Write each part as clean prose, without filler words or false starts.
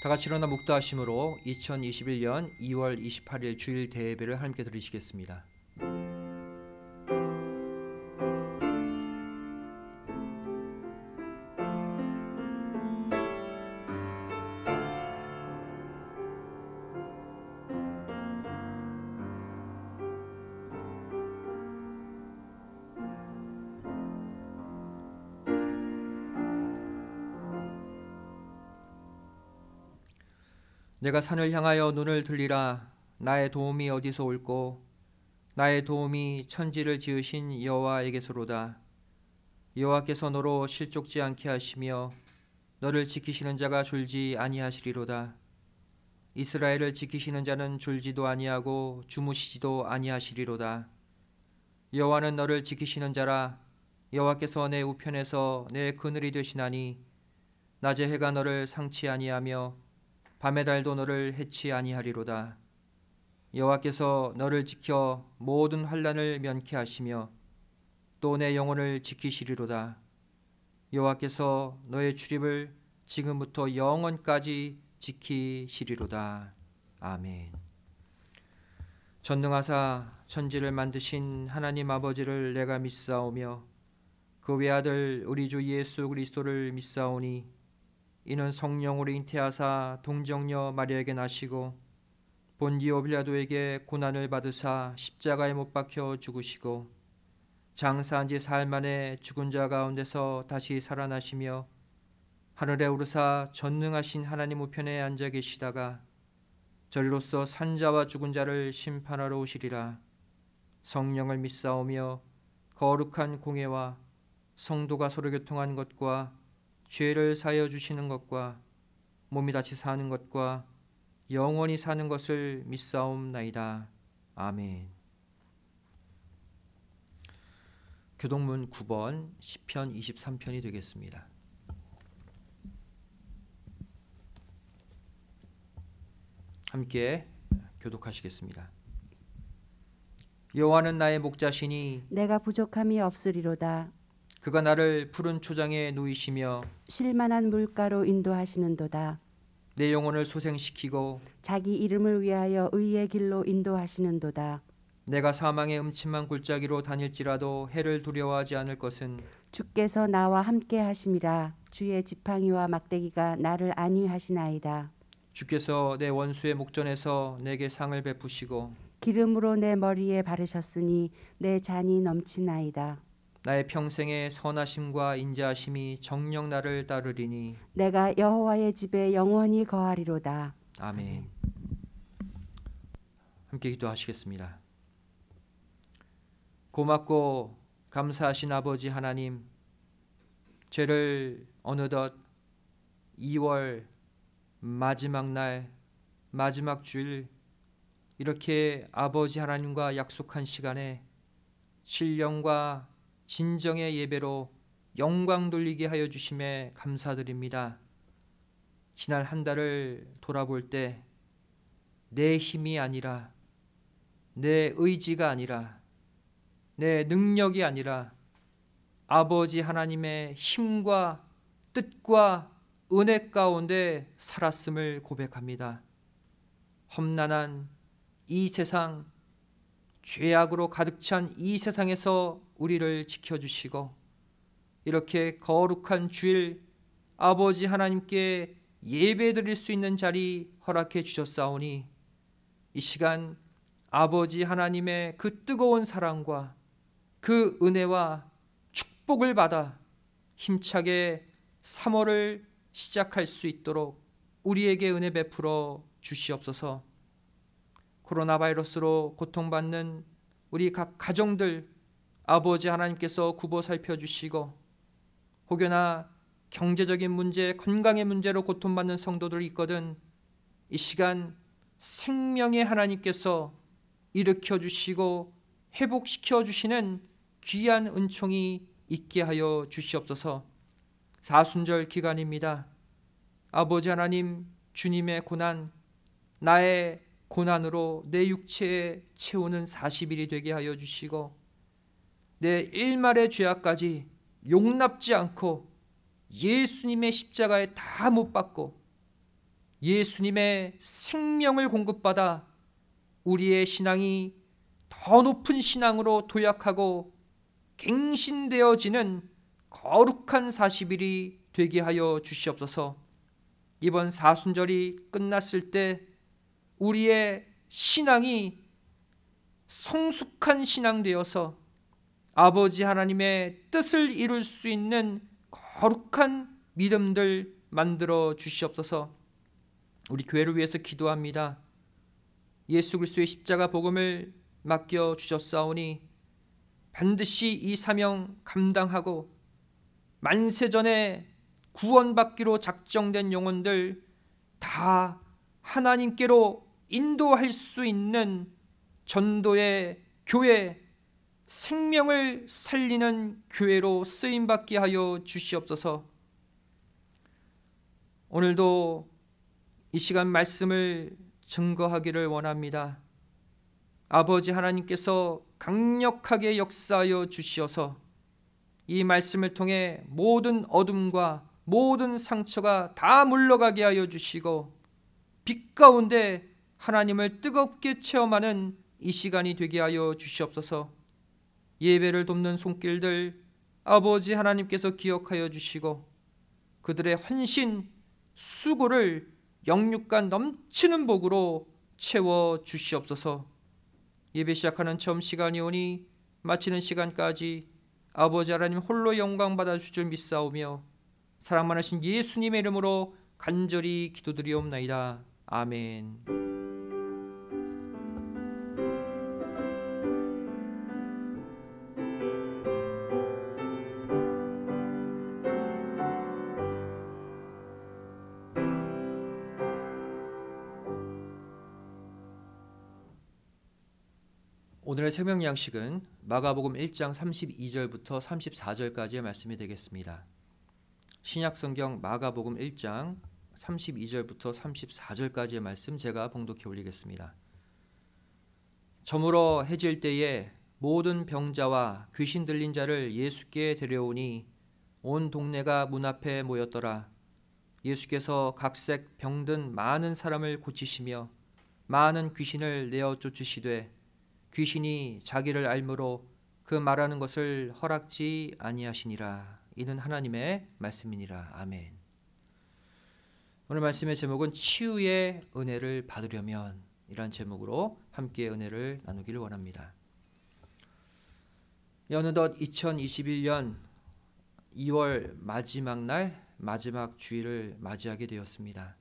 다 같이 일어나 묵도하심으로 2021년 2월 28일 주일 대예배를 함께 드리시겠습니다. 내가 산을 향하여 눈을 들리라. 나의 도움이 어디서 올꼬? 나의 도움이 천지를 지으신 여호와에게서로다. 여호와께서 너로 실족지 않게 하시며 너를 지키시는 자가 졸지 아니하시리로다. 이스라엘을 지키시는 자는 졸지도 아니하고 주무시지도 아니하시리로다. 여호와는 너를 지키시는 자라. 여호와께서 내 우편에서 내 그늘이 되시나니 낮의 해가 너를 상치 아니하며 밤의 달도 너를 해치 아니하리로다. 여호와께서 너를 지켜 모든 환난을 면케 하시며 또 내 영혼을 지키시리로다. 여호와께서 너의 출입을 지금부터 영원까지 지키시리로다. 아멘. 전능하사 천지를 만드신 하나님 아버지를 내가 믿사오며 그 외아들 우리 주 예수 그리스도를 믿사오니 이는 성령으로 잉태하사 동정녀 마리아에게 나시고 본디오 빌라도에게 고난을 받으사 십자가에 못 박혀 죽으시고 장사한 지 사흘 만에 죽은 자 가운데서 다시 살아나시며 하늘에 오르사 전능하신 하나님 우편에 앉아 계시다가 저리로서 산자와 죽은 자를 심판하러 오시리라. 성령을 믿사오며 거룩한 공회와 성도가 서로 교통한 것과 죄를 사하여 주시는 것과 몸이 다시 사는 것과 영원히 사는 것을 믿사옵나이다. 아멘. 교동문 9번 시편 23편이 되겠습니다. 함께 교독하시겠습니다. 여호와는 나의 목자시니 내가 부족함이 없으리로다. 그가 나를 푸른 초장에 누이시며 쉴만한 물가로 인도하시는도다. 내 영혼을 소생시키고 자기 이름을 위하여 의의 길로 인도하시는도다. 내가 사망의 음침한 골짜기로 다닐지라도 해를 두려워하지 않을 것은 주께서 나와 함께 하심이라. 주의 지팡이와 막대기가 나를 안위하시나이다. 주께서 내 원수의 목전에서 내게 상을 베푸시고 기름으로 내 머리에 바르셨으니 내 잔이 넘치나이다. 나의 평생의 선하심과 인자하심이 정녕 나를 따르리니 내가 여호와의 집에 영원히 거하리로다. 아멘. 함께 기도하시겠습니다. 고맙고 감사하신 아버지 하나님, 죄를 어느덧 2월 마지막 날 마지막 주일 이렇게 아버지 하나님과 약속한 시간에 신령과 진정의 예배로 영광 돌리게 하여 주심에 감사드립니다. 지난 한 달을 돌아볼 때 내 힘이 아니라 내 의지가 아니라 내 능력이 아니라 아버지 하나님의 힘과 뜻과 은혜 가운데 살았음을 고백합니다. 험난한 이 세상, 죄악으로 가득 찬 이 세상에서 우리를 지켜주시고 이렇게 거룩한 주일 아버지 하나님께 예배드릴 수 있는 자리 허락해 주셨사오니 이 시간 아버지 하나님의 그 뜨거운 사랑과 그 은혜와 축복을 받아 힘차게 3월을 시작할 수 있도록 우리에게 은혜 베풀어 주시옵소서. 코로나 바이러스로 고통받는 우리 각 가정들 아버지 하나님께서 굽어 살펴주시고 혹여나 경제적인 문제, 건강의 문제로 고통받는 성도들이 있거든 이 시간 생명의 하나님께서 일으켜 주시고 회복시켜 주시는 귀한 은총이 있게 하여 주시옵소서. 사순절 기간입니다. 아버지 하나님, 주님의 고난, 나의 고난으로 내 육체에 채우는 40일이 되게 하여 주시고 내 일말의 죄악까지 용납지 않고 예수님의 십자가에 다 못 박고 예수님의 생명을 공급받아 우리의 신앙이 더 높은 신앙으로 도약하고 갱신되어지는 거룩한 40일이 되게 하여 주시옵소서. 이번 사순절이 끝났을 때 우리의 신앙이 성숙한 신앙 되어서 아버지 하나님의 뜻을 이룰 수 있는 거룩한 믿음들 만들어 주시옵소서. 우리 교회를 위해서 기도합니다. 예수 그리스도의 십자가 복음을 맡겨 주셨사오니 반드시 이 사명 감당하고 만세전에 구원받기로 작정된 영혼들 다 하나님께로 인도할 수 있는 전도의 교회, 생명을 살리는 교회로 쓰임받게 하여 주시옵소서. 오늘도 이 시간 말씀을 증거하기를 원합니다. 아버지 하나님께서 강력하게 역사하여 주시어서 이 말씀을 통해 모든 어둠과 모든 상처가 다 물러가게 하여 주시고 빛 가운데 하나님을 뜨겁게 체험하는 이 시간이 되게 하여 주시옵소서. 예배를 돕는 손길들 아버지 하나님께서 기억하여 주시고 그들의 헌신, 수고를 영육간 넘치는 복으로 채워 주시옵소서. 예배 시작하는 처음 시간이 오니 마치는 시간까지 아버지 하나님 홀로 영광 받아 주실 줄 믿사오며 사랑 많으신 예수님의 이름으로 간절히 기도드리옵나이다. 아멘. 오늘의 생명 양식은 마가복음 1장 32절부터 34절까지의 말씀이 되겠습니다. 신약성경 마가복음 1장 32절부터 34절까지의 말씀 제가 봉독해 올리겠습니다. 저물어 해질 때에 모든 병자와 귀신 들린 자를 예수께 데려오니 온 동네가 문 앞에 모였더라. 예수께서 각색 병든 많은 사람을 고치시며 많은 귀신을 내어 쫓으시되 귀신이 자기를 알므로 그 말하는 것을 허락지 아니하시니라. 이는 하나님의 말씀이니라. 아멘. 오늘 말씀의 제목은 치유의 은혜를 받으려면 이란 제목으로 함께 은혜를 나누기를 원합니다. 어느덧 2021년 2월 마지막 날 마지막 주일을 맞이하게 되었습니다.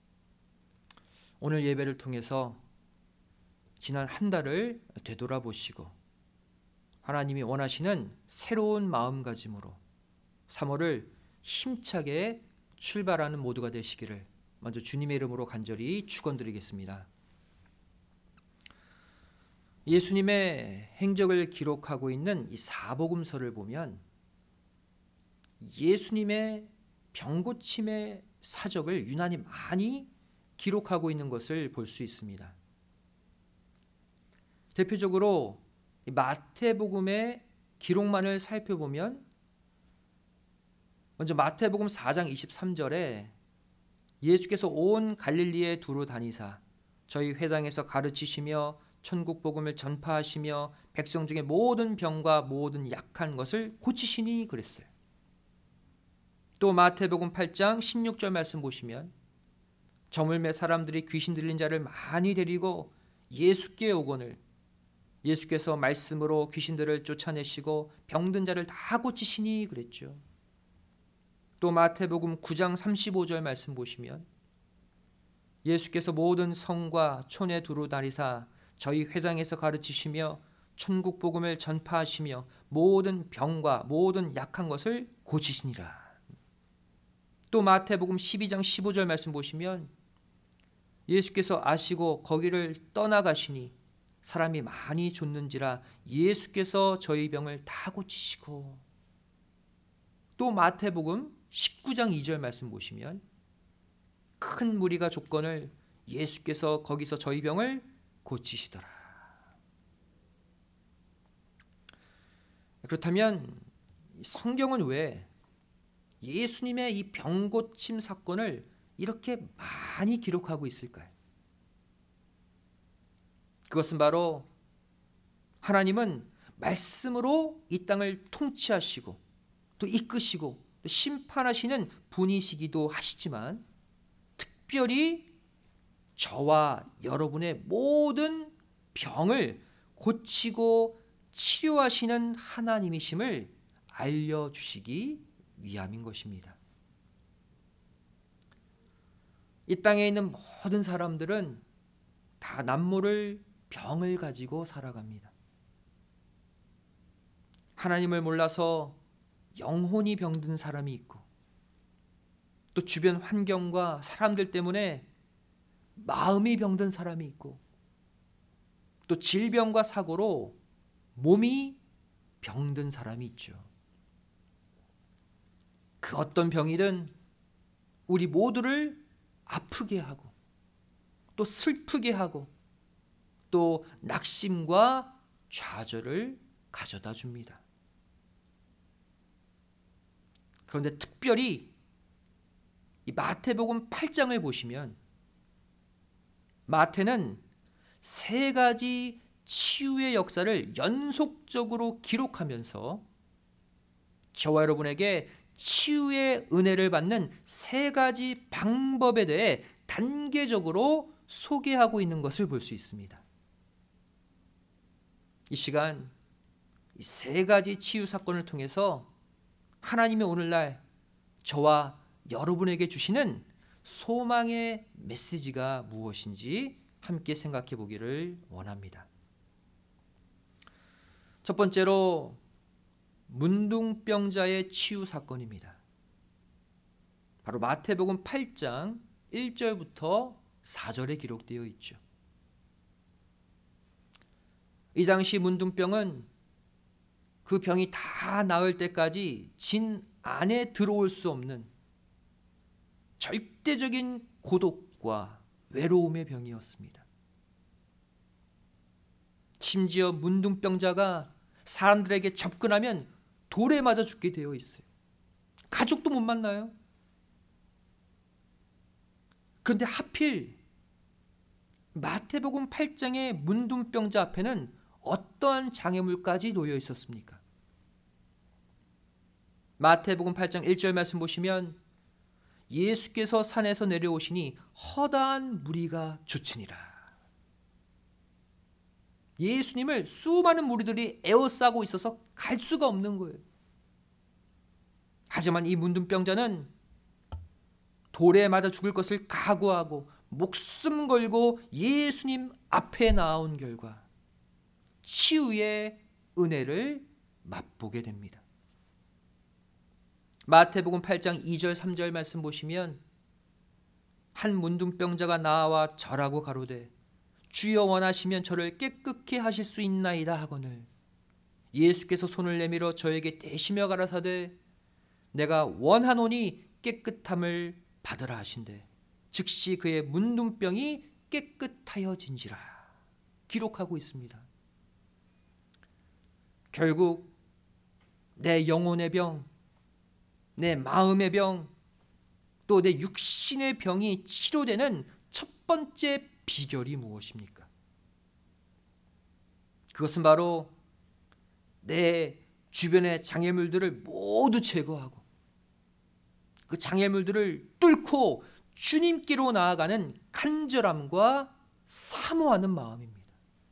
오늘 예배를 통해서 지난 한 달을 되돌아보시고 하나님이 원하시는 새로운 마음가짐으로 3월을 힘차게 출발하는 모두가 되시기를 먼저 주님의 이름으로 간절히 축원드리겠습니다. 예수님의 행적을 기록하고 있는 이 사복음서를 보면 예수님의 병고침의 사적을 유난히 많이 기록하고 있는 것을 볼 수 있습니다. 대표적으로 마태복음의 기록만을 살펴보면 먼저 마태복음 4장 23절에 예수께서 온 갈릴리에 두루 다니사 저희 회당에서 가르치시며 천국 복음을 전파하시며 백성 중에 모든 병과 모든 약한 것을 고치시니 그랬어요. 또 마태복음 8장 16절 말씀 보시면 저물매 사람들이 귀신 들린 자를 많이 데리고 예수께 오거늘 예수께서 말씀으로 귀신들을 쫓아내시고 병든 자를 다 고치시니 그랬죠. 또 마태복음 9장 35절 말씀 보시면 예수께서 모든 성과 촌에 두루 다니사 저희 회당에서 가르치시며 천국 복음을 전파하시며 모든 병과 모든 약한 것을 고치시니라. 또 마태복음 12장 15절 말씀 보시면 예수께서 아시고 거기를 떠나가시니 사람이 많이 줬는지라 예수께서 저희 병을 다 고치시고 또 마태복음 19장 2절 말씀 보시면 큰 무리가 줬거늘 예수께서 거기서 저희 병을 고치시더라. 그렇다면 성경은 왜 예수님의 이 병고침 사건을 이렇게 많이 기록하고 있을까요? 그것은 바로 하나님은 말씀으로 이 땅을 통치하시고 또 이끄시고 또 심판하시는 분이시기도 하시지만, 특별히 저와 여러분의 모든 병을 고치고 치료하시는 하나님이심을 알려주시기 위함인 것입니다. 이 땅에 있는 모든 사람들은 다 남모를 병을 가지고 살아갑니다. 하나님을 몰라서 영혼이 병든 사람이 있고, 또 주변 환경과 사람들 때문에 마음이 병든 사람이 있고, 또 질병과 사고로 몸이 병든 사람이 있죠. 그 어떤 병이든 우리 모두를 아프게 하고 또 슬프게 하고 또 낙심과 좌절을 가져다 줍니다. 그런데 특별히 이 마태복음 8장을 보시면, 마태는 세 가지 치유의 역사를 연속적으로 기록하면서 저와 여러분에게 치유의 은혜를 받는 세 가지 방법에 대해 단계적으로 소개하고 있는 것을 볼 수 있습니다. 이 시간 이 세 가지 치유 사건을 통해서 하나님이 오늘날 저와 여러분에게 주시는 소망의 메시지가 무엇인지 함께 생각해 보기를 원합니다. 첫 번째로 문둥병자의 치유 사건입니다. 바로 마태복음 8장 1절부터 4절에 기록되어 있죠. 이 당시 문둥병은 그 병이 다 나을 때까지 진 안에 들어올 수 없는 절대적인 고독과 외로움의 병이었습니다. 심지어 문둥병자가 사람들에게 접근하면 돌에 맞아 죽게 되어 있어요. 가족도 못 만나요. 그런데 하필 마태복음 8장의 문둥병자 앞에는 어떠한 장애물까지 놓여 있었습니까? 마태복음 8장 1절 말씀 보시면, 예수께서 산에서 내려오시니 허다한 무리가 쫓으니라. 예수님을 수많은 무리들이 에워싸고 있어서 갈 수가 없는 거예요. 하지만 이 문둥병자는 돌에 맞아 죽을 것을 각오하고 목숨 걸고 예수님 앞에 나온 결과 치유의 은혜를 맛보게 됩니다. 마태복음 8장 2절 3절 말씀 보시면, 한 문둥병자가 나와 절하고 가로되 주여 원하시면 저를 깨끗게 하실 수 있나이다 하거늘, 예수께서 손을 내밀어 저에게 대시며 가라사대 내가 원하노니 깨끗함을 받으라 하신대 즉시 그의 문둥병이 깨끗하여진지라 기록하고 있습니다. 결국 내 영혼의 병, 내 마음의 병, 또 내 육신의 병이 치료되는 첫 번째 비결이 무엇입니까? 그것은 바로 내 주변의 장애물들을 모두 제거하고 그 장애물들을 뚫고 주님께로 나아가는 간절함과 사모하는 마음입니다.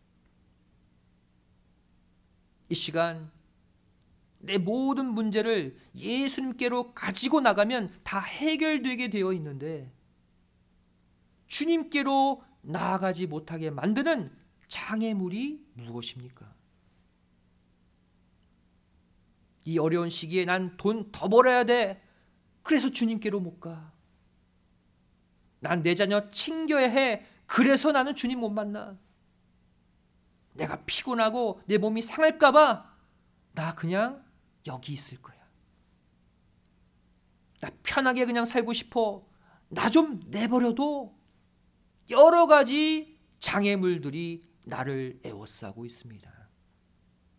이 시간 내 모든 문제를 예수님께로 가지고 나가면 다 해결되게 되어 있는데, 주님께로 나아가지 못하게 만드는 장애물이 무엇입니까? 이 어려운 시기에 난 돈 더 벌어야 돼. 그래서 주님께로 못 가. 난 내 자녀 챙겨야 해. 그래서 나는 주님 못 만나. 내가 피곤하고 내 몸이 상할까 봐 나 그냥 여기 있을 거야. 나 편하게 그냥 살고 싶어. 나 좀 내버려둬. 여러 가지 장애물들이 나를 에워싸고 있습니다.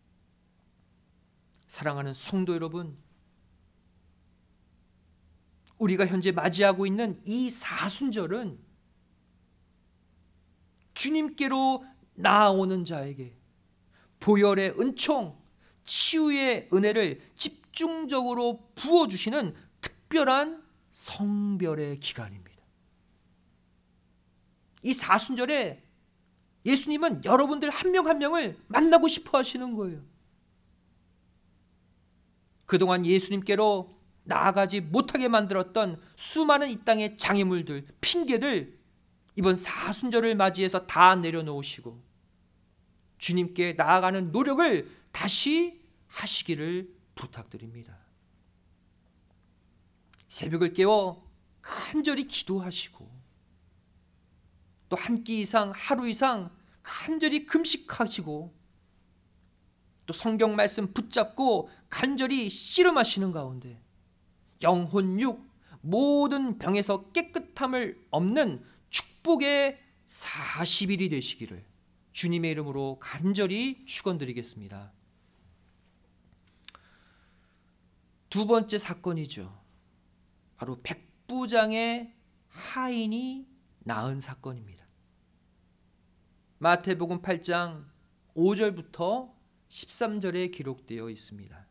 사랑하는 성도 여러분, 우리가 현재 맞이하고 있는 이 사순절은 주님께로 나아오는 자에게 보혈의 은총, 치유의 은혜를 집중적으로 부어주시는 특별한 성별의 기간입니다. 이 사순절에 예수님은 여러분들 한 명 한 명을 만나고 싶어 하시는 거예요. 그동안 예수님께로 나아가지 못하게 만들었던 수많은 이 땅의 장애물들, 핑계들 이번 사순절을 맞이해서 다 내려놓으시고 주님께 나아가는 노력을 다시 하시기를 부탁드립니다. 새벽을 깨워 간절히 기도하시고 또 한 끼 이상, 하루 이상 간절히 금식하시고 또 성경 말씀 붙잡고 간절히 씨름하시는 가운데 영혼, 육 모든 병에서 깨끗함을 얻는 축복의 40일이 되시기를 주님의 이름으로 간절히 축원드리겠습니다. 두 번째 사건이죠. 바로 백부장의 하인이 낳은 사건입니다. 마태복음 8장 5절부터 13절에 기록되어 있습니다.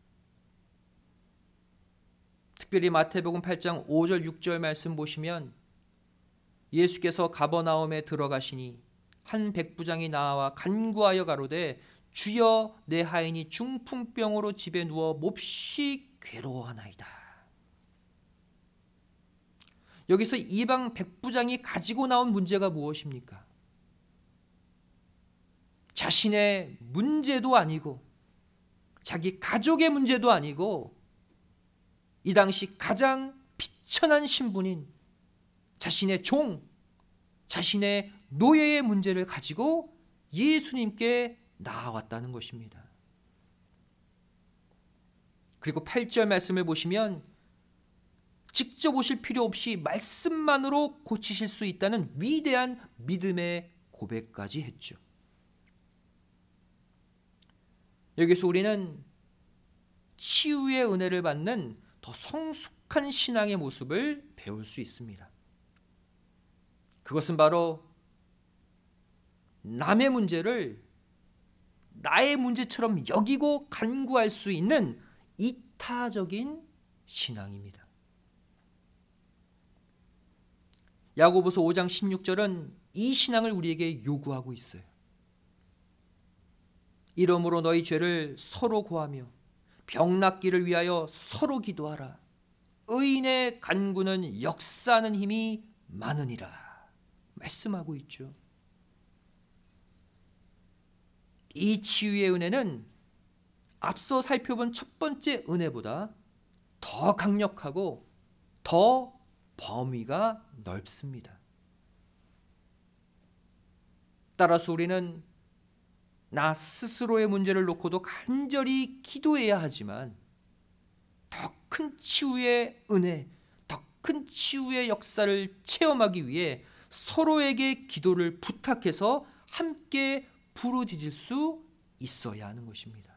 특별히 마태복음 8장 5절 6절 말씀 보시면 예수께서 가버나움에 들어가시니 한 백부장이 나와 간구하여 가로되 주여 내 하인이 중풍병으로 집에 누워 몹시 괴로워하나이다. 여기서 이방 백부장이 가지고 나온 문제가 무엇입니까? 자신의 문제도 아니고 자기 가족의 문제도 아니고 이 당시 가장 비천한 신분인 자신의 종, 자신의 노예의 문제를 가지고 예수님께 나아왔다는 것입니다. 그리고 8절 말씀을 보시면 직접 오실 필요 없이 말씀만으로 고치실 수 있다는 위대한 믿음의 고백까지 했죠. 여기서 우리는 치유의 은혜를 받는 더 성숙한 신앙의 모습을 배울 수 있습니다. 그것은 바로 남의 문제를 나의 문제처럼 여기고 간구할 수 있는 이타적인 신앙입니다. 야고보서 5장 16절은 이 신앙을 우리에게 요구하고 있어요. 이러므로 너희 죄를 서로 고하며 병 낫기를 위하여 서로 기도하라. 의인의 간구는 역사하는 힘이 많으니라. 말씀하고 있죠. 이 치유의 은혜는 앞서 살펴본 첫 번째 은혜보다 더 강력하고 더 범위가 넓습니다. 따라서 우리는 나 스스로의 문제를 놓고도 간절히 기도해야 하지만 더 큰 치유의 은혜, 더 큰 치유의 역사를 체험하기 위해 서로에게 기도를 부탁해서 함께 부르짖을 수 있어야 하는 것입니다.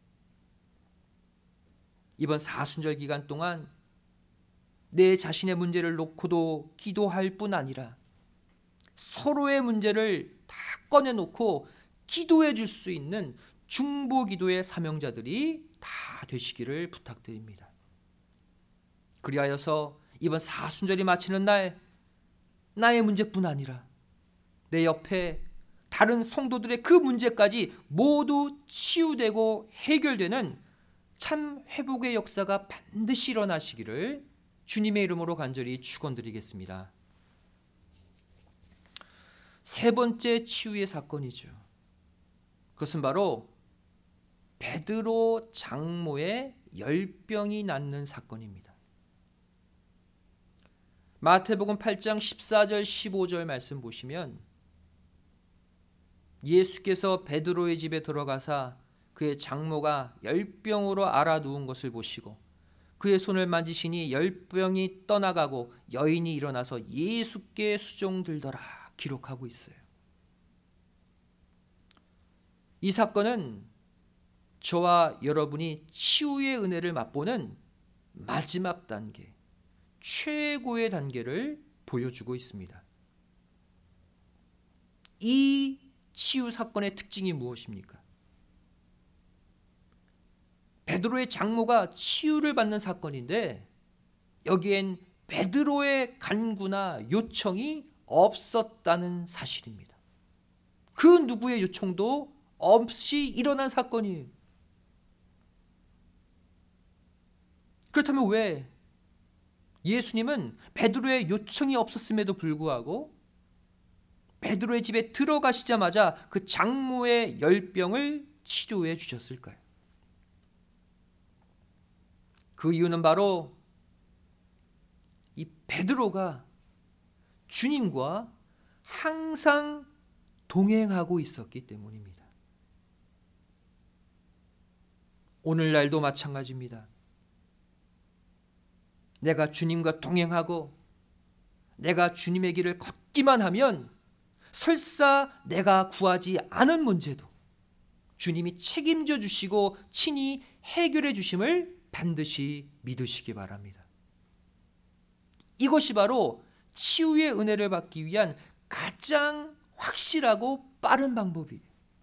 이번 사순절 기간 동안 내 자신의 문제를 놓고도 기도할 뿐 아니라 서로의 문제를 다 꺼내놓고 기도해 줄 수 있는 중보기도의 사명자들이 다 되시기를 부탁드립니다. 그리하여서 이번 사순절이 마치는 날 나의 문제뿐 아니라 내 옆에 다른 성도들의 그 문제까지 모두 치유되고 해결되는 참 회복의 역사가 반드시 일어나시기를 주님의 이름으로 간절히 축원드리겠습니다. 세 번째 치유의 사건이죠. 그것은 바로 베드로 장모의 열병이 낫는 사건입니다. 마태복음 8장 14절 15절 말씀 보시면 예수께서 베드로의 집에 들어가사 그의 장모가 열병으로 앓아 누운 것을 보시고 그의 손을 만지시니 열병이 떠나가고 여인이 일어나서 예수께 수종들더라 기록하고 있어요. 이 사건은 저와 여러분이 치유의 은혜를 맛보는 마지막 단계, 최고의 단계를 보여주고 있습니다. 이 치유 사건의 특징이 무엇입니까? 베드로의 장모가 치유를 받는 사건인데 여기엔 베드로의 간구나 요청이 없었다는 사실입니다. 그 누구의 요청도 없이 일어난 사건이에요. 그렇다면 왜 예수님은 베드로의 요청이 없었음에도 불구하고 베드로의 집에 들어가시자마자 그 장모의 열병을 치료해 주셨을까요? 그 이유는 바로 이 베드로가 주님과 항상 동행하고 있었기 때문입니다. 오늘날도 마찬가지입니다. 내가 주님과 동행하고 내가 주님의 길을 걷기만 하면 설사 내가 구하지 않은 문제도 주님이 책임져 주시고 친히 해결해 주심을 반드시 믿으시기 바랍니다. 이것이 바로 치유의 은혜를 받기 위한 가장 확실하고 빠른 방법이에요.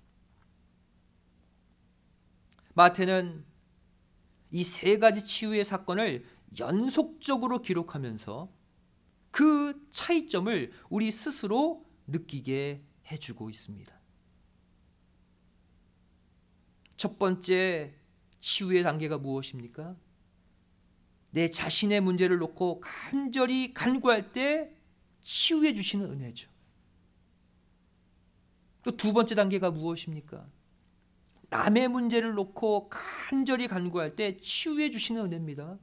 마태는 이 세 가지 치유의 사건을 연속적으로 기록하면서 그 차이점을 우리 스스로 느끼게 해주고 있습니다. 첫 번째 치유의 단계가 무엇입니까? 내 자신의 문제를 놓고 간절히 간구할 때 치유해 주시는 은혜죠. 또 두 번째 단계가 무엇입니까? 남의 문제를 놓고 간절히 간구할 때 치유해 주시는 은혜입니다.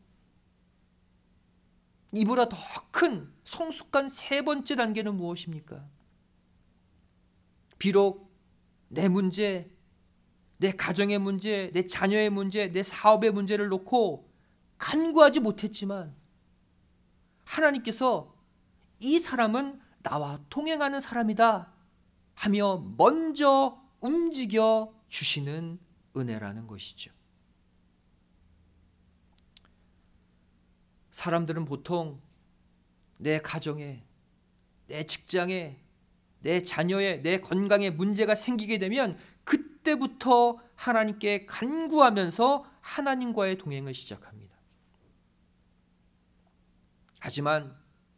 이보다 더 큰 성숙한 세 번째 단계는 무엇입니까? 비록 내 문제, 내 가정의 문제, 내 자녀의 문제, 내 사업의 문제를 놓고 간구하지 못했지만 하나님께서 이 사람은 나와 동행하는 사람이다 하며 먼저 움직여 주시는 은혜라는 것이죠. 사람들은 보통 내 가정에, 내 직장에, 내 자녀의, 내 건강에 문제가 생기게 되면 그때부터 하나님께 간구하면서 하나님과의 동행을 시작합니다. 하지만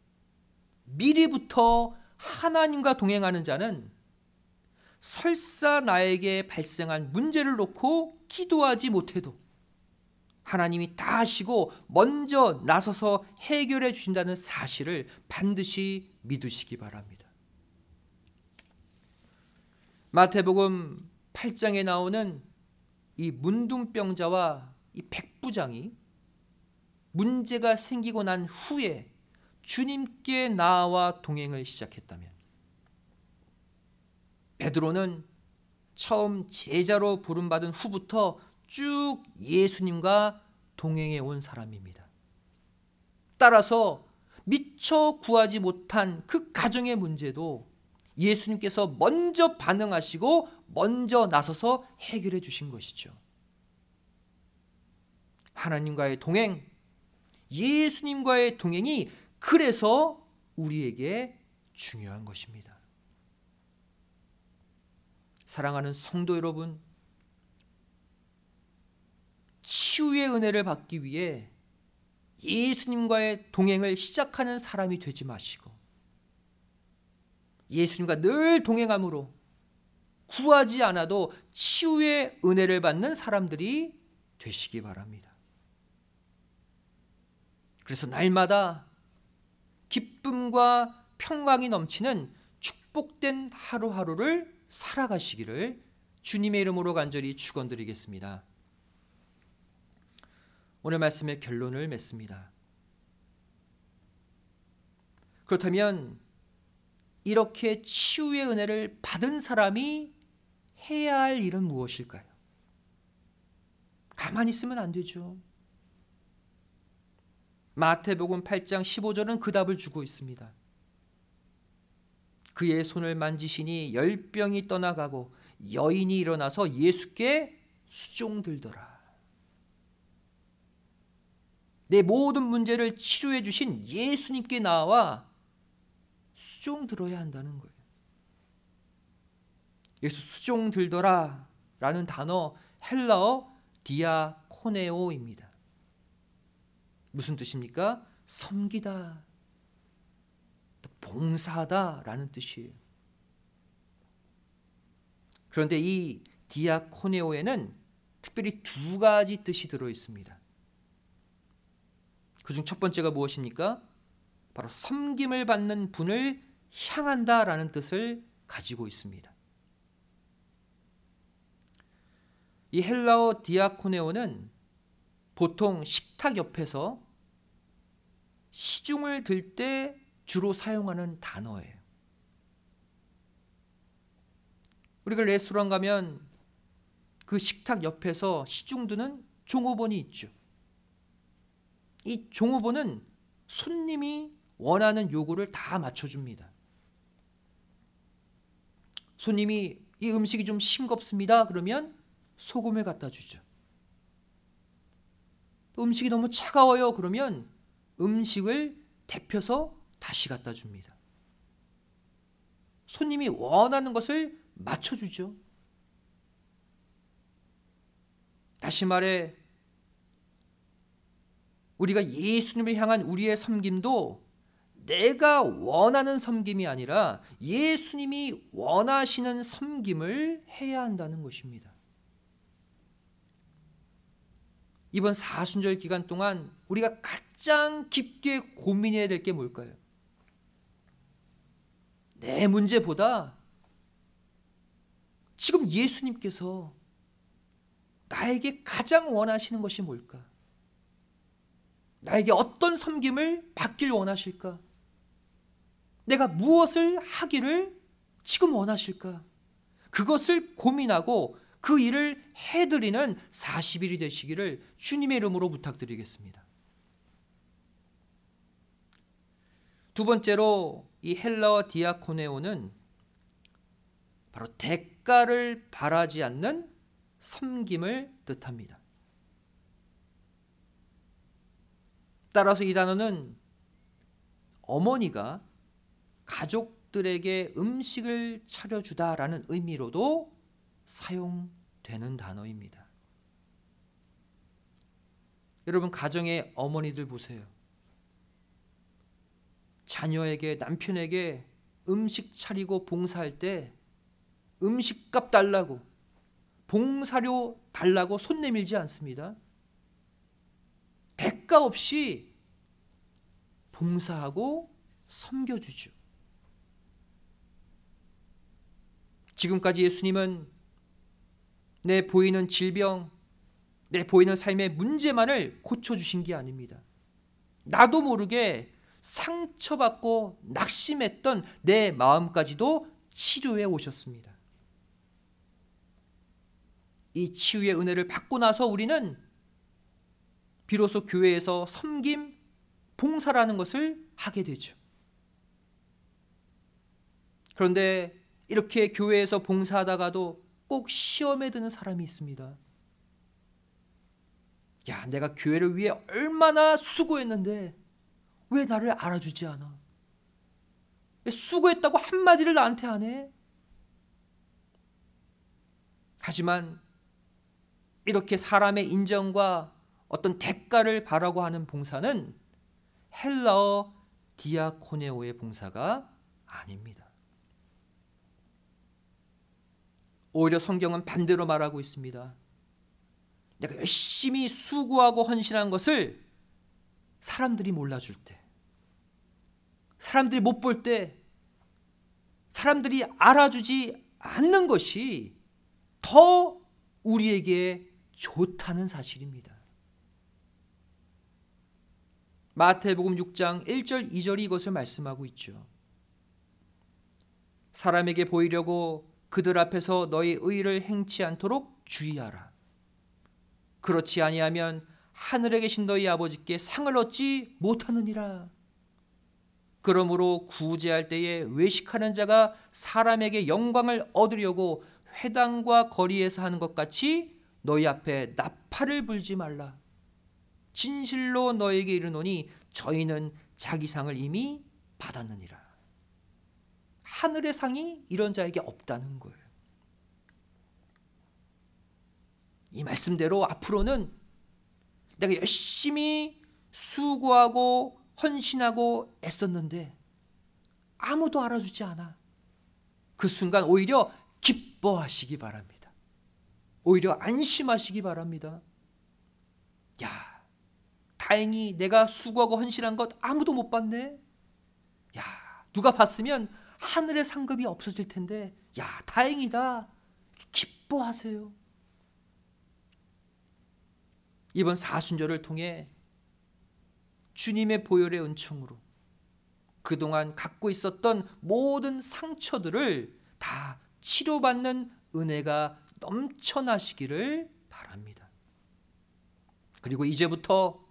미리부터 하나님과 동행하는 자는 설사 나에게 발생한 문제를 놓고 기도하지 못해도 하나님이 다 하시고 먼저 나서서 해결해 주신다는 사실을 반드시 믿으시기 바랍니다. 마태복음 8장에 나오는 이 문둥병자와 이 백부장이 문제가 생기고 난 후에 주님께 나아와 동행을 시작했다면 베드로는 처음 제자로 부름받은 후부터 쭉 예수님과 동행해 온 사람입니다. 따라서 미처 구하지 못한 그 가정의 문제도 예수님께서 먼저 반응하시고 먼저 나서서 해결해 주신 것이죠. 하나님과의 동행, 예수님과의 동행이 그래서 우리에게 중요한 것입니다. 사랑하는 성도 여러분, 치유의 은혜를 받기 위해 예수님과의 동행을 시작하는 사람이 되지 마시고 예수님과 늘 동행함으로 구하지 않아도 치유의 은혜를 받는 사람들이 되시기 바랍니다. 그래서 날마다 기쁨과 평강이 넘치는 축복된 하루하루를 살아가시기를 주님의 이름으로 간절히 축원드리겠습니다. 오늘 말씀의 결론을 맺습니다. 그렇다면 이렇게 치유의 은혜를 받은 사람이 해야 할 일은 무엇일까요? 가만히 있으면 안 되죠. 마태복음 8장 15절은 그 답을 주고 있습니다. 그의 손을 만지시니 열병이 떠나가고 여인이 일어나서 예수께 수종들더라. 내 모든 문제를 치료해 주신 예수님께 나와 수종 들어야 한다는 거예요. 여기서 수종 들더라 라는 단어 헬라어 디아코네오입니다. 무슨 뜻입니까? 섬기다, 봉사하다 라는 뜻이에요. 그런데 이 디아코네오에는 특별히 두 가지 뜻이 들어 있습니다. 그중 첫 번째가 무엇입니까? 바로 섬김을 받는 분을 향한다 라는 뜻을 가지고 있습니다. 이 헬라어 디아코네오는 보통 식탁 옆에서 시중을 들 때 주로 사용하는 단어예요. 우리가 레스토랑 가면 그 식탁 옆에서 시중 드는 종업원이 있죠. 이 종업원은 손님이 원하는 요구를 다 맞춰줍니다. 손님이 이 음식이 좀 싱겁습니다. 그러면 소금을 갖다 주죠. 음식이 너무 차가워요. 그러면 음식을 데펴서 다시 갖다 줍니다. 손님이 원하는 것을 맞춰주죠. 다시 말해 우리가 예수님을 향한 우리의 섬김도 내가 원하는 섬김이 아니라 예수님이 원하시는 섬김을 해야 한다는 것입니다. 이번 사순절 기간 동안 우리가 가장 깊게 고민해야 될 게 뭘까요? 내 문제보다 지금 예수님께서 나에게 가장 원하시는 것이 뭘까? 나에게 어떤 섬김을 받길 원하실까? 내가 무엇을 하기를 지금 원하실까? 그것을 고민하고 그 일을 해드리는 40일이 되시기를 주님의 이름으로 부탁드리겠습니다. 두 번째로 이 헬라어 디아코네오는 바로 대가를 바라지 않는 섬김을 뜻합니다. 따라서 이 단어는 어머니가 가족들에게 음식을 차려주다라는 의미로도 사용되는 단어입니다. 여러분 가정의 어머니들 보세요. 자녀에게 남편에게 음식 차리고 봉사할 때 음식값 달라고 봉사료 달라고 손 내밀지 않습니다. 대가 없이 봉사하고 섬겨주죠. 지금까지 예수님은 내 보이는 질병, 내 보이는 삶의 문제만을 고쳐주신 게 아닙니다. 나도 모르게 상처받고 낙심했던 내 마음까지도 치료해 오셨습니다. 이 치유의 은혜를 받고 나서 우리는 비로소 교회에서 섬김, 봉사라는 것을 하게 되죠. 그런데 이렇게 교회에서 봉사하다가도 꼭 시험에 드는 사람이 있습니다. 야, 내가 교회를 위해 얼마나 수고했는데 왜 나를 알아주지 않아? 수고했다고 한마디를 나한테 안 해? 하지만 이렇게 사람의 인정과 어떤 대가를 바라고 하는 봉사는 헬라어 디아코네오의 봉사가 아닙니다. 오히려 성경은 반대로 말하고 있습니다. 내가 열심히 수고하고 헌신한 것을 사람들이 몰라줄 때, 사람들이 못 볼 때, 사람들이 알아주지 않는 것이 더 우리에게 좋다는 사실입니다. 마태복음 6장 1절 2절이 이것을 말씀하고 있죠. 사람에게 보이려고 그들 앞에서 너희 의를 행치 않도록 주의하라. 그렇지 아니하면 하늘에 계신 너희 아버지께 상을 얻지 못하느니라. 그러므로 구제할 때에 외식하는 자가 사람에게 영광을 얻으려고 회당과 거리에서 하는 것 같이 너희 앞에 나팔을 불지 말라. 진실로 너에게 이르노니 저희는 자기 상을 이미 받았느니라. 하늘의 상이 이런 자에게 없다는 거예요. 이 말씀대로 앞으로는 내가 열심히 수고하고 헌신하고 애썼는데 아무도 알아주지 않아. 그 순간 오히려 기뻐하시기 바랍니다. 오히려 안심하시기 바랍니다. 야, 다행히 내가 수고하고 헌신한 것 아무도 못 봤네. 야, 누가 봤으면 하늘의 상급이 없어질 텐데, 야, 다행이다. 기뻐하세요. 이번 사순절을 통해 주님의 보혈의 은총으로 그동안 갖고 있었던 모든 상처들을 다 치료받는 은혜가 넘쳐나시기를 바랍니다. 그리고 이제부터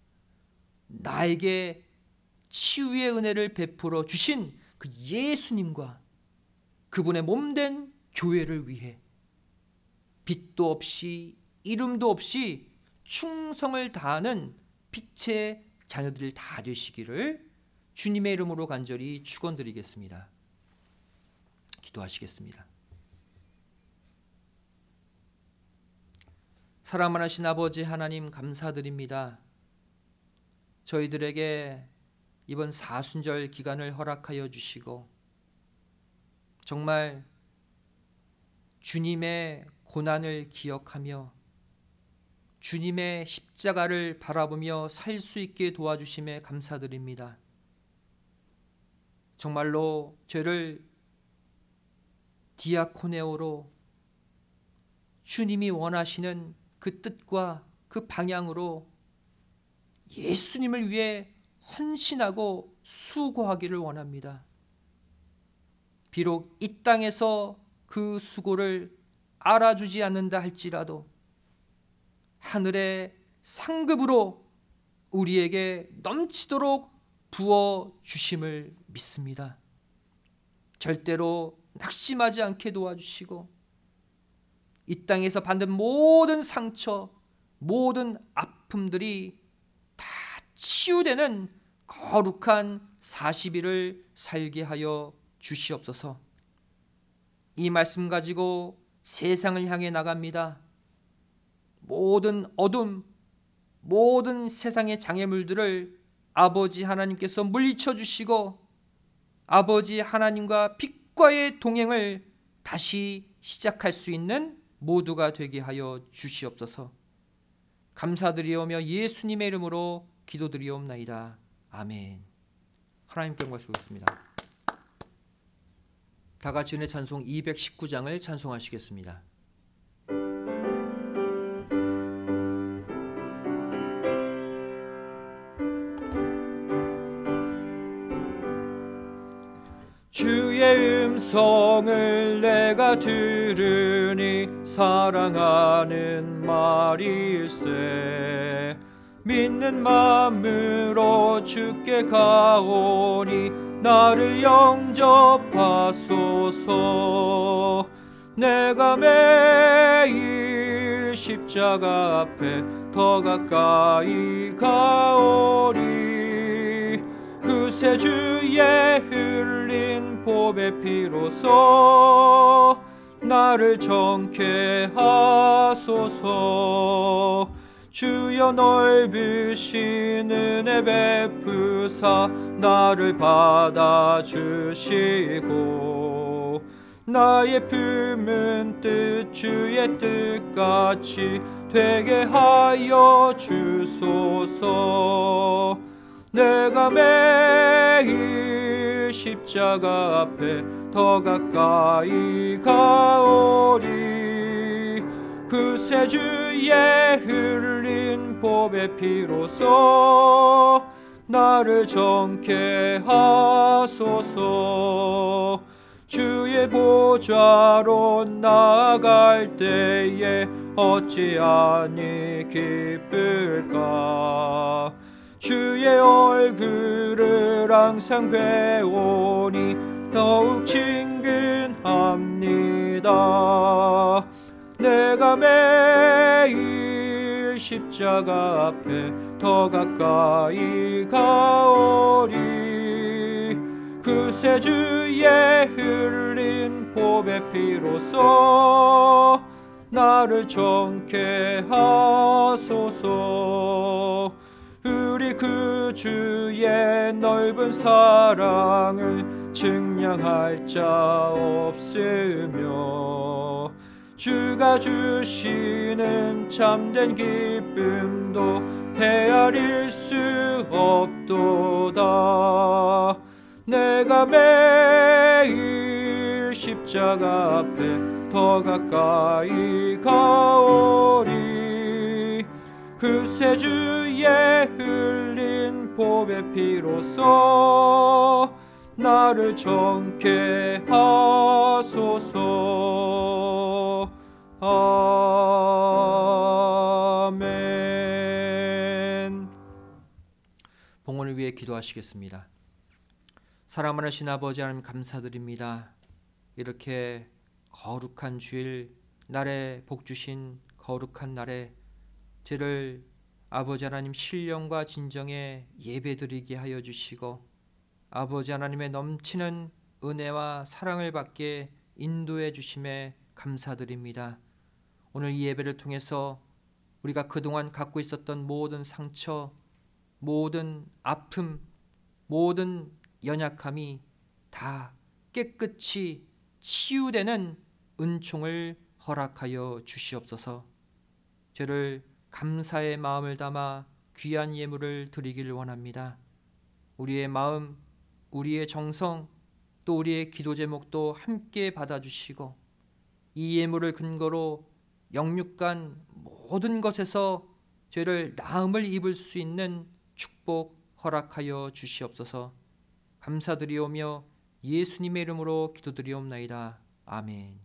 나에게 치유의 은혜를 베풀어 주신 그 예수님과 그분의 몸된 교회를 위해 빛도 없이 이름도 없이 충성을 다하는 빛의 자녀들이 다 되시기를 주님의 이름으로 간절히 축원드리겠습니다. 기도하시겠습니다. 사랑 많으신 아버지 하나님, 감사드립니다. 저희들에게 이번 사순절 기간을 허락하여 주시고 정말 주님의 고난을 기억하며 주님의 십자가를 바라보며 살 수 있게 도와주심에 감사드립니다. 정말로 저를 디아코네오로 주님이 원하시는 그 뜻과 그 방향으로 예수님을 위해 헌신하고 수고하기를 원합니다. 비록 이 땅에서 그 수고를 알아주지 않는다 할지라도 하늘의 상급으로 우리에게 넘치도록 부어주심을 믿습니다. 절대로 낙심하지 않게 도와주시고 이 땅에서 받는 모든 상처, 모든 아픔들이 다 치유되는 거룩한 40일을 살게 하여 주시옵소서. 이 말씀 가지고 세상을 향해 나갑니다. 모든 어둠, 모든 세상의 장애물들을 아버지 하나님께서 물리쳐 주시고 아버지 하나님과 빛과의 동행을 다시 시작할 수 있는 모두가 되게 하여 주시옵소서. 감사드리오며 예수님의 이름으로 기도드리옵나이다. 아멘. 하나님께 영광 돌리겠습니다. 다 같이 은혜 찬송 219장을 찬송하시겠습니다. 주의 음성을 내가 들으니 사랑하는 말일세. 믿는 마음으로 주께 가오니 나를 영접하소서. 내가 매일 십자가 앞에 더 가까이 가오리. 그새 주의 흘린 보배 피로써 나를 정케 하소서. 주여 넓으신 은혜 베푸사 나를 받아주시고 나의 품은 뜻 주의 뜻같이 되게 하여 주소서. 내가 매일 십자가 앞에 더 가까이 가오리. 그새 주의 흘린 보배 피로써 나를 정케 하소서. 주의 보좌로 나아갈 때에 어찌하니 기쁠까. 주의 얼굴을 항상 배우니 더욱 친근합니다. 내가 매일 십자가 앞에 더 더 가까이 가오리. 그새 주의 흘린 보배 피로써 나를 정케 하소서. 우리 그 주의 넓은 사랑을 증량할 자 없으며 주가 주시는 참된 기쁨도 헤아릴 수 없도다. 내가 매일 십자가 앞에 더 가까이 가오리. 그새 주의 흘린 보배 피로써 나를 정케 하소서. 아멘. 봉헌을 위해 기도하시겠습니다. 사랑 많으신 아버지 하나님 감사드립니다. 이렇게 거룩한 주일 날에 복 주신 거룩한 날에 저를 아버지 하나님 신령과 진정에 예배드리게 하여 주시고 아버지 하나님의 넘치는 은혜와 사랑을 받게 인도해 주심에 감사드립니다. 오늘 이 예배를 통해서 우리가 그동안 갖고 있었던 모든 상처, 모든 아픔, 모든 연약함이 다 깨끗이 치유되는 은총을 허락하여 주시옵소서. 저를 감사의 마음을 담아 귀한 예물을 드리기를 원합니다. 우리의 마음, 우리의 정성, 또 우리의 기도 제목도 함께 받아주시고 이 예물을 근거로 영육간 모든 것에서 죄를 나음을 입을 수 있는 축복 허락하여 주시옵소서. 감사드리오며 예수님의 이름으로 기도드리옵나이다. 아멘.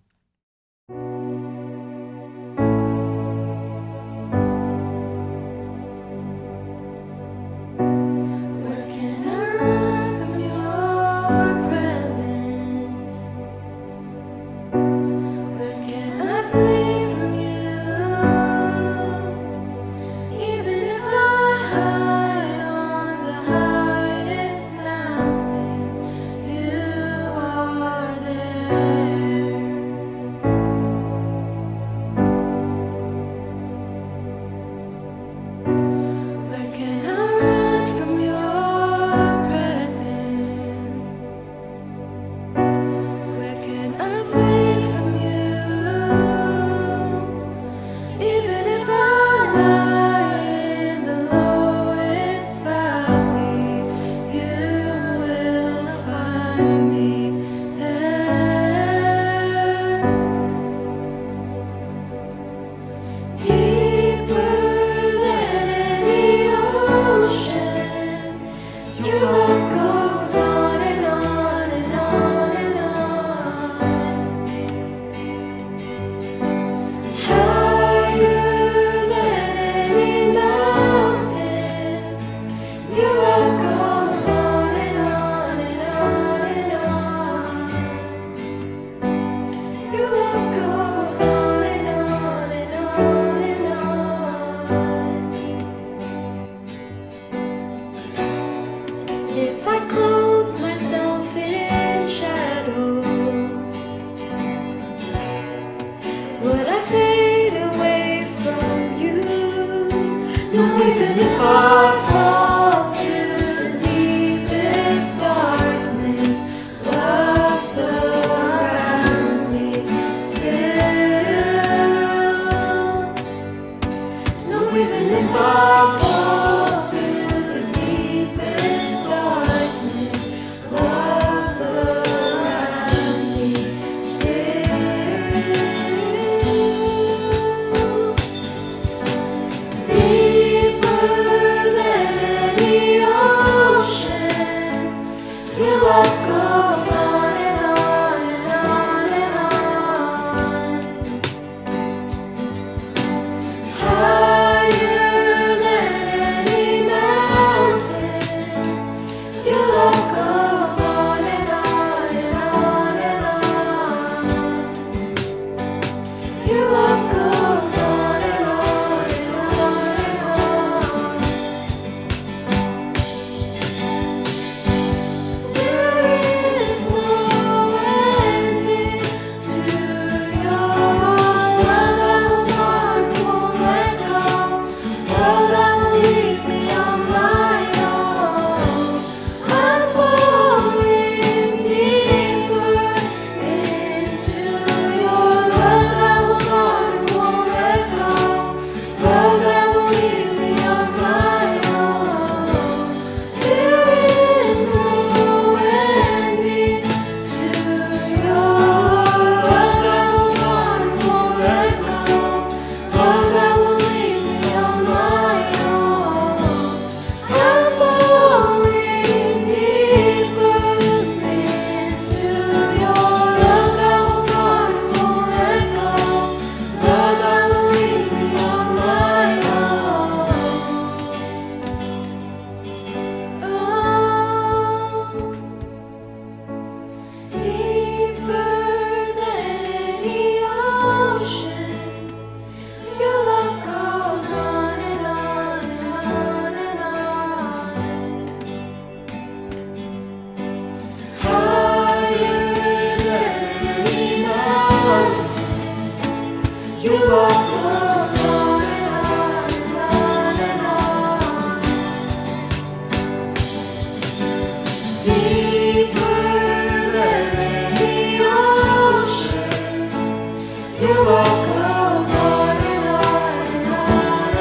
Deeper than any ocean, your love goes on and on and on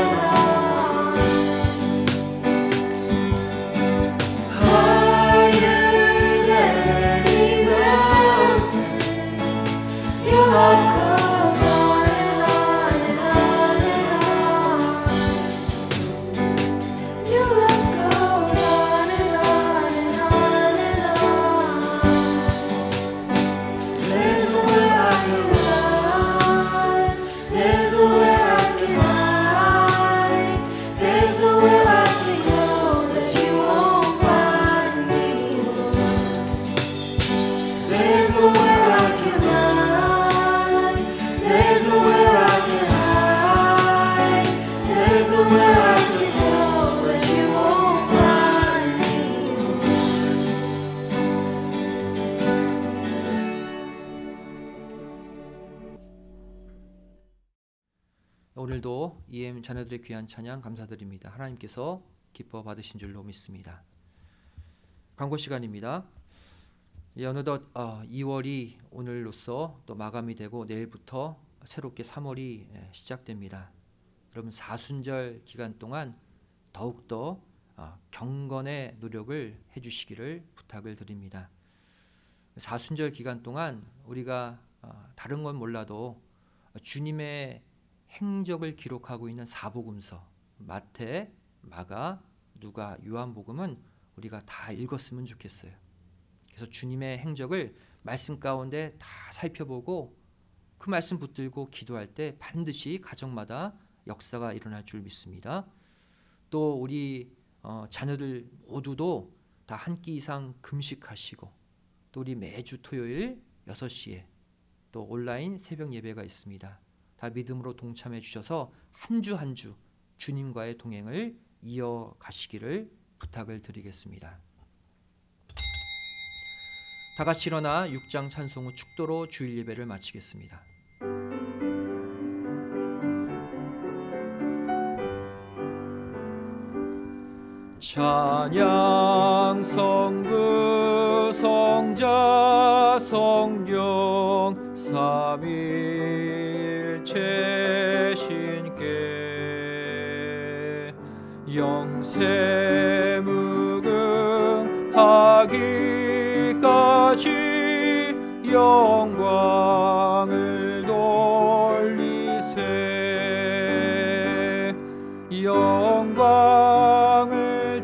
and on. Higher than any mountain, your love goes on and on and on and on. Your love goes on and on and on and on. There's nowhere I can run, there's nowhere I can hide, there's nowhere I can go that you won't find me. There's nowhere I can run, there's nowhere I can hide, there's nowhere I can go that you won't find me. 오늘도 EM 자녀들의 귀한 찬양 감사드립니다. 하나님께서 기뻐 받으신 줄로 믿습니다. 광고 시간입니다. 어느덧 2월이 오늘로써 또 마감이 되고 내일부터 새롭게 3월이 시작됩니다. 여러분 사순절 기간 동안 더욱더 경건의 노력을 해주시기를 부탁을 드립니다. 사순절 기간 동안 우리가 다른 건 몰라도 주님의 행적을 기록하고 있는 사복음서 마태, 마가, 누가, 요한복음은 우리가 다 읽었으면 좋겠어요. 그래서 주님의 행적을 말씀 가운데 다 살펴보고 그 말씀 붙들고 기도할 때 반드시 가정마다 역사가 일어날 줄 믿습니다. 또 우리 자녀들 모두도 다 한 끼 이상 금식하시고 또 우리 매주 토요일 6시에 또 온라인 새벽 예배가 있습니다. 다 믿음으로 동참해 주셔서 한 주 한 주 주님과의 동행을 이어가시기를 부탁을 드리겠습니다. 다 같이 일어나 6장 찬송 후 축도로 주일 예배를 마치겠습니다. 찬양 성부 성자 성령 삼위일체 신께 영세 무궁하기까지 영광을 돌리세 영광을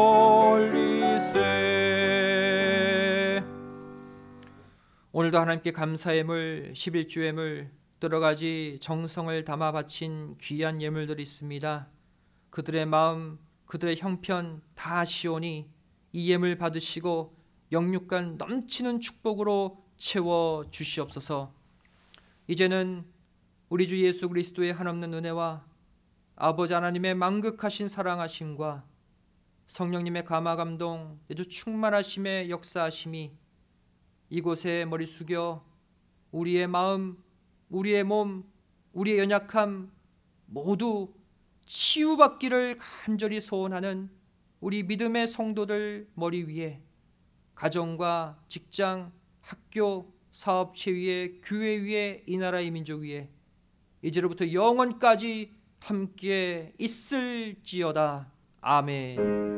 돌리세. 오늘도 하나님께 감사의 물 11주 예물 여러 가지 정성을 담아 바친 귀한 예물들이 있습니다. 그들의 마음 그들의 형편 다 시오니 이 예물 받으시고 영육간 넘치는 축복으로 채워 주시옵소서. 이제는 우리 주 예수 그리스도의 한없는 은혜와 아버지 하나님의 만극하신 사랑하심과 성령님의 감화감동 아주 충만하심의 역사하심이 이곳에 머리 숙여 우리의 마음, 우리의 몸, 우리의 연약함 모두 치유받기를 간절히 소원하는 우리 믿음의 성도들 머리 위에 가정과 직장, 학교, 사업체 위에 교회 위에 이 나라의 민족 위에 이제로부터 영원까지 함께 있을지어다. 아멘.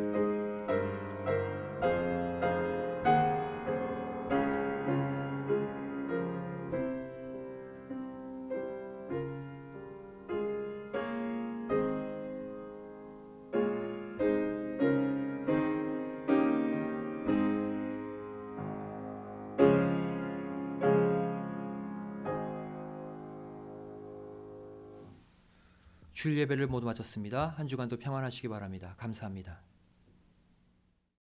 주일 예배를 모두 마쳤습니다. 한 주간도 평안하시기 바랍니다. 감사합니다.